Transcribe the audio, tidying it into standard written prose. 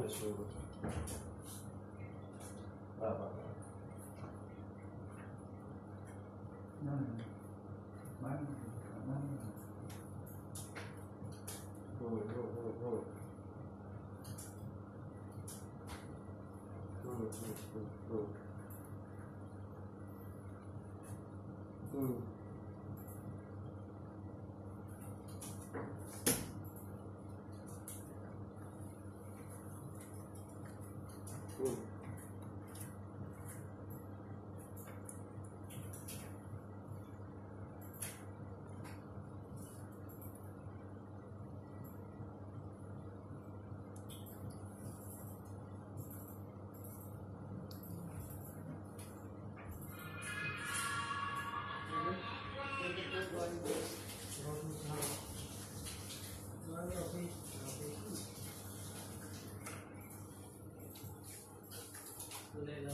そういうこと。まあまあまあ。 Đây là